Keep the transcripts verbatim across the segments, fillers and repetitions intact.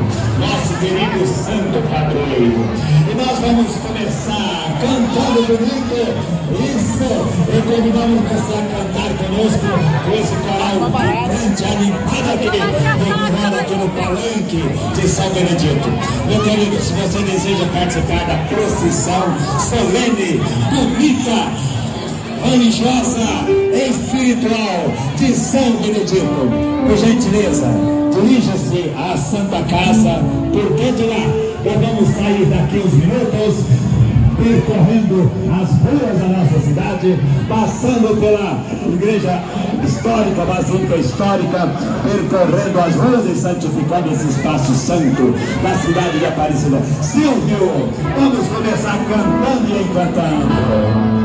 nosso querido santo padroeiro. E nós vamos começar cantando bonito, isso, e convidamos você a cantar conosco com esse coral vibrante, animado aqui, decorado aqui no palanque de São Benedito. Meu querido, se você deseja participar da procissão solene, bonita, religiosa, espiritual de São Benedito, por gentileza, dirija-se à Santa Casa, porque de lá nós vamos sair daqui uns minutos, percorrendo as ruas da nossa cidade, passando pela igreja histórica, basílica histórica, percorrendo as ruas e santificando esse espaço santo da cidade de Aparecida. Silvio, vamos começar cantando e encantando.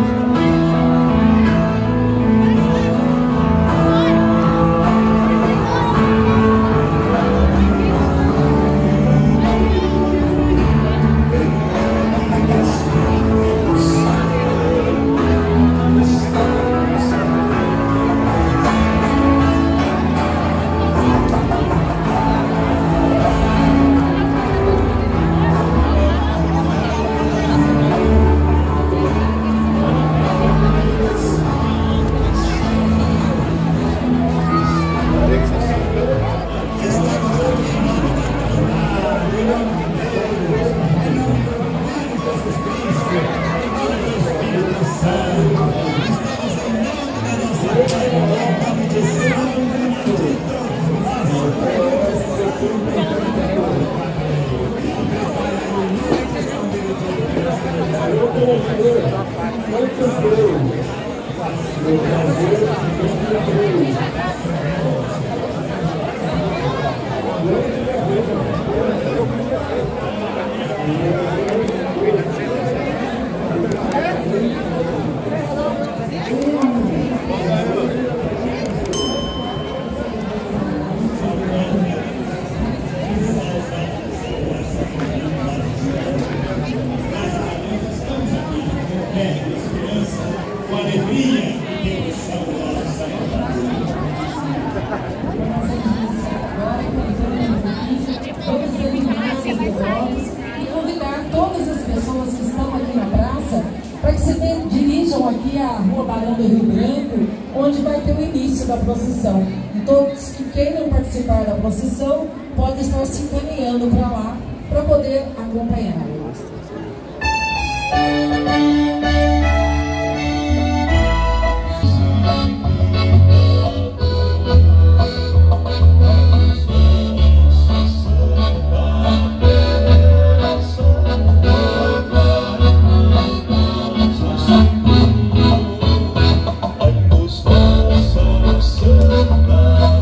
Aqui a Rua Barão do Rio Branco, onde vai ter o início da procissão. E todos que queiram participar da procissão podem estar se encaminhando para lá para poder acompanhar.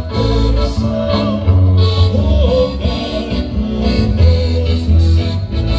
Oh,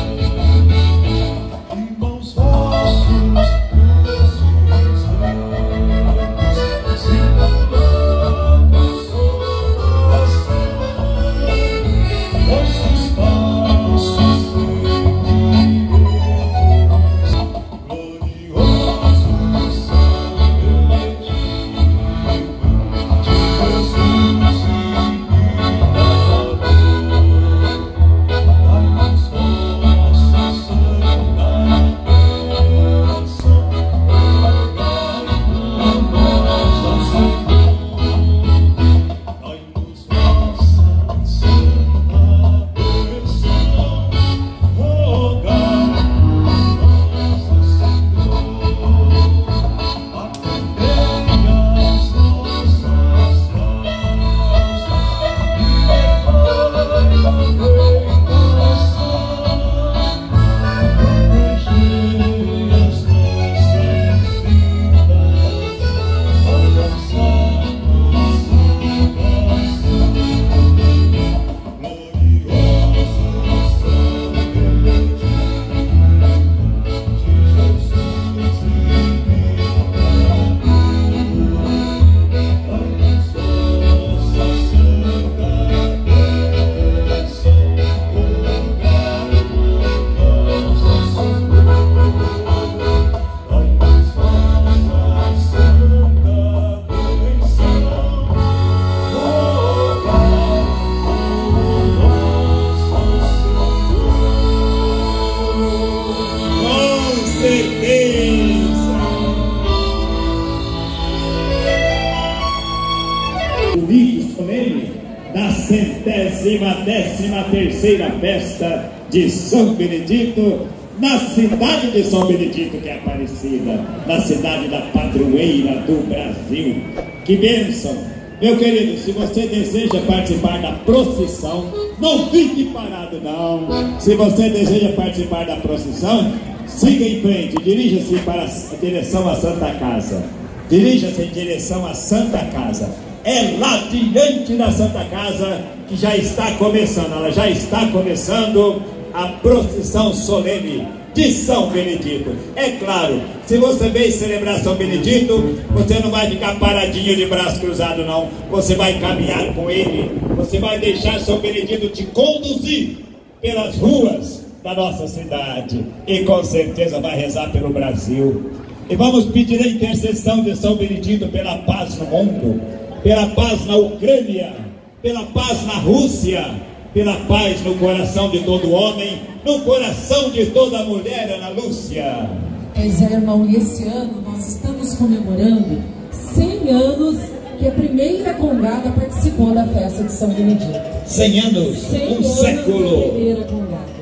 vigésima décima terceira festa de São Benedito, na cidade de São Benedito, que é Aparecida, na cidade da padroeira do Brasil. Que bênção! Meu querido, se você deseja participar da procissão, não fique parado não. Se você deseja participar da procissão, siga em frente, dirija-se para a direção à Santa Casa. Dirija-se em direção à Santa Casa. É lá diante da Santa Casa que já está começando, ela já está começando a procissão solene de São Benedito. É claro, se você vem celebrar São Benedito, você não vai ficar paradinho de braço cruzado não. Você vai caminhar com ele, você vai deixar São Benedito te conduzir pelas ruas da nossa cidade e com certeza vai rezar pelo Brasil. E vamos pedir a intercessão de São Benedito pela paz no mundo, pela paz na Ucrânia, pela paz na Rússia, pela paz no coração de todo homem, no coração de toda mulher, Ana Lúcia. Pois é, irmão, e esse ano nós estamos comemorando cem anos que a primeira congada participou da festa de São Benedito. cem anos, cem um anos século. Da primeira congada.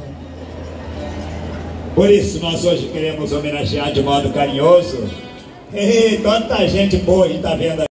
Por isso nós hoje queremos homenagear de modo carinhoso. E tanta gente boa a gente está vendo aqui.